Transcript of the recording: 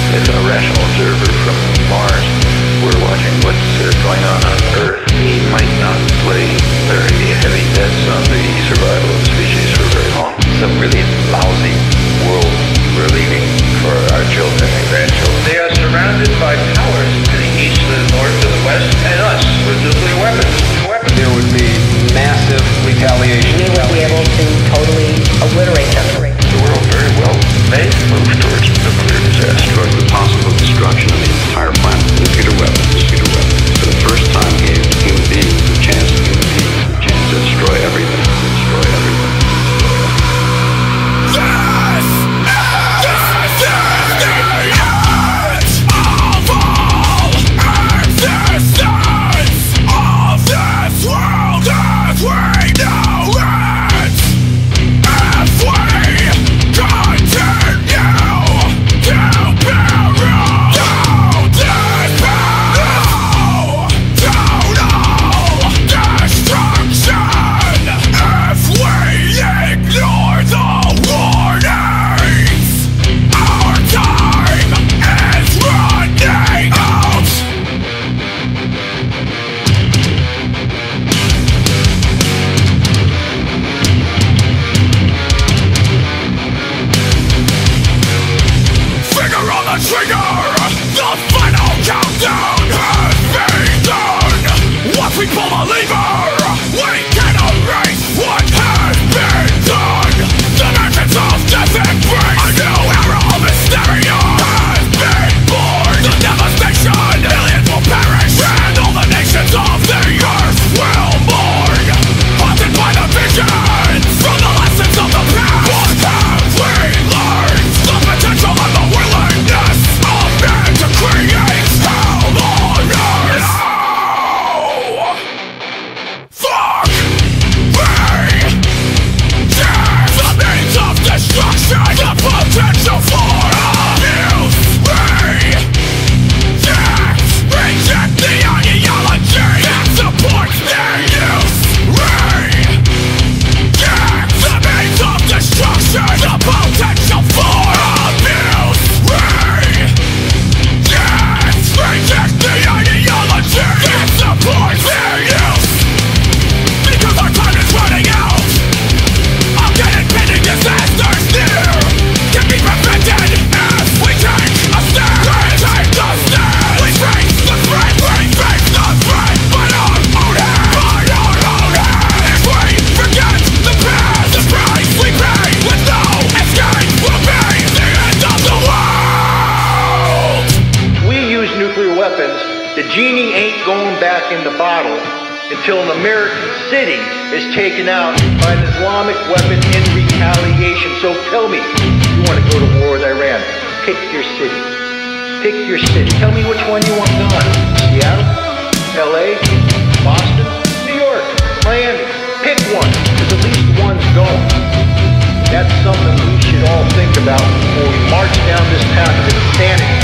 as a rational observer from Mars, we're watching what's going on Earth. We might not play very heavy bets on the survival of the species for very long. It's a really lousy world we're leaving for our children and grandchildren. They are surrounded by powers to the east, to the north, to the west, and us with nuclear weapons. There would be massive retaliation. We would be able to totally obliterate them. The world very well may move towards nuclear disaster, towards the possible destruction of the entire planet. Nuclear weapons. For the first time gave human beings a chance to destroy everything. The genie ain't going back in the bottle until an American city is taken out by an Islamic weapon in retaliation. So tell me, you want to go to war with Iran? Pick your city. Pick your city. Tell me which one you want gone. Seattle? LA? Boston? New York? Miami? Pick one, because at least one's gone. That's something we should all think about before we march down this path of insanity.